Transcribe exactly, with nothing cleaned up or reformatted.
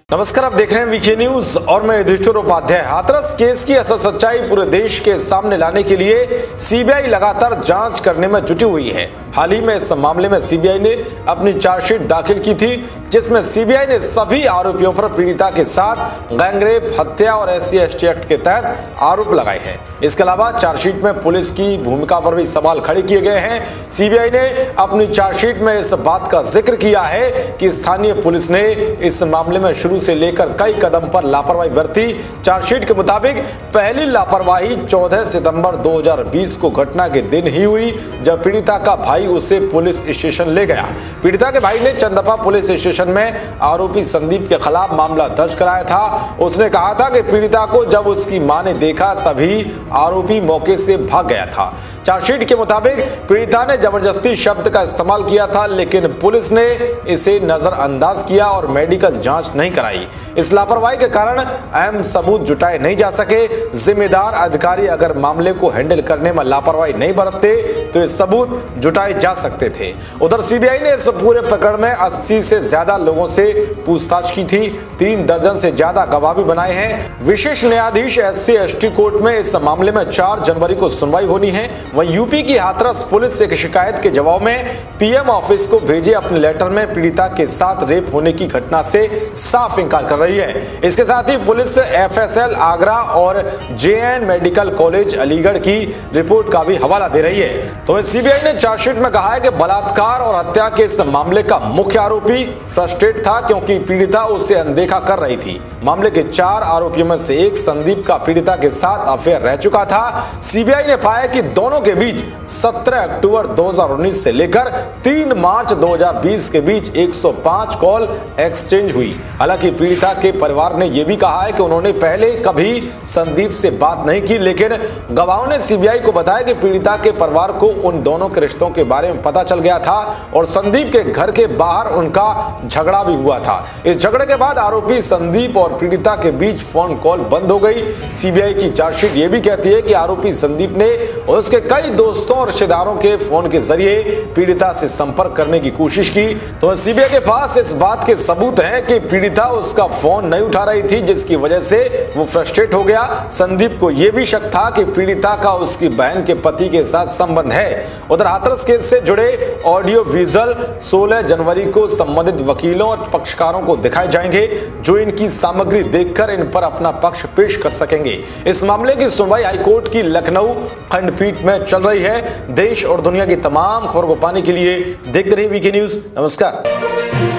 नमस्कार, आप देख रहे हैं वीके न्यूज और मैं युधिष्ठिर उपाध्याय। हाथरस केस की असल सच्चाई पूरे देश के सामने लाने के लिए सीबीआई लगातार जांच करने में जुटी हुई है। हाल ही में इस मामले में सीबीआई ने अपनी चार्जशीट दाखिल की थी, जिसमें सीबीआई ने सभी आरोपियों पर पीड़िता के साथ गैंगरेप, हत्या और S C S T act के तहत आरोप लगाए हैं। इसके अलावा चार्जशीट में पुलिस की भूमिका पर भी सवाल खड़े किए गए हैं। सीबीआई ने अपनी चार्जशीट में इस बात का जिक्र किया है कि स्थानीय पुलिस ने इस मामले में शुरू से लेकर कई कदम पर लापरवाही बरती। चार्जशीट के मुताबिक पहली लापरवाही चौदह सितंबर दो हज़ार बीस को घटना के दिन ही हुई, जब पीड़िता का भाई उसे पुलिस स्टेशन ले गया। पीड़िता के भाई ने चंदपा पुलिस स्टेशन में आरोपी संदीप के खिलाफ मामला दर्ज कराया था। उसने कहा था कि पीड़िता को जब उसकी मां ने देखा तभी आरोपी मौके से भाग गया था। चार्जशीट के मुताबिक पीड़िता ने जबरदस्ती शब्द का इस्तेमाल किया था, लेकिन पुलिस ने इसे नजरअंदाज किया और मेडिकल जांच नहीं कराई। इस लापरवाही के कारण अहम सबूत जुटाए नहीं जा सके। जिम्मेदार अधिकारी अगर मामले को हैंडल करने में लापरवाही नहीं बरतते तो ये सबूत जुटाए जा सकते थे। उधर सीबीआई ने इस पूरे प्रकरण में अस्सी से ज्यादा लोगों से पूछताछ की थी। तीन दर्जन से ज्यादा गवाह भी बनाए हैं। विशेष न्यायाधीश S C S T court में इस मामले में चार जनवरी को सुनवाई होनी है। वहीं यूपी की हाथरस पुलिस एक शिकायत के जवाब में पीएम ऑफिस को भेजे अपने लेटर में पीड़िता के साथ रेप होने की घटना से साफ इंकार कर रही है। इसके साथ ही police F S L Agra और J N medical college Aligarh की रिपोर्ट का भी हवाला दे रही है। तो सीबीआई ने चार्जशीट में कहा है कि बलात्कार और हत्या के इस मामले का मुख्य आरोपी फ्रस्ट्रेट था, क्योंकि पीड़िता उसे अनदेखा कर रही थी। मामले के चार आरोपियों में से एक संदीप का पीड़िता के साथ अफेयर रह चुका था। सीबीआई ने पाया कि दोनों के बीच सत्रह अक्टूबर दो हज़ार उन्नीस से लेकर तीन मार्च दो हज़ार बीस के बीच एक सौ पाँच कॉल एक्सचेंज हुई। हालांकि पीड़िता के परिवार ने यह भी कहा है कि उन्होंने पहले कभी संदीप से बात नहीं की, लेकिन गवाहों ने सीबीआई को बताया कि पीड़िता के परिवार को उन दोनों के रिश्तों के बारे में पता चल गया था और संदीप के घर के बाहर उनका झगड़ा भी हुआ था। इस झगड़े के बाद आरोपी संदीप और पीड़िता के बीच फोन कॉल बंद हो गई। सीबीआई की चार्जशीट यह भी कहती है कि आरोपी संदीप ने उसके कई दोस्तों और रिश्तेदारों के फोन के जरिए पीड़िता से संपर्क करने की कोशिश की। तो सीबीआई के पास इस बात के सबूत हैं कि पीड़िता उसका फोन नहीं उठा रही थी, जिसकी वजह से वो फ्रस्ट्रेट हो गया। संदीप को यह भी शक था कि पीड़िता का उसकी बहन के पति के साथ संबंध है। उधर हाथरस केस से जुड़े ऑडियो विजुअल सोलह जनवरी को संबंधित वकीलों और पक्षकारों को दिखाए जाएंगे, जो इनकी सामग्री देखकर इन पर अपना पक्ष पेश कर सकेंगे। इस मामले की सुनवाई हाईकोर्ट की लखनऊ खंडपीठ में चल रही है। देश और दुनिया की तमाम खबरों को पाने के लिए देखते रहिए वीके न्यूज। नमस्कार।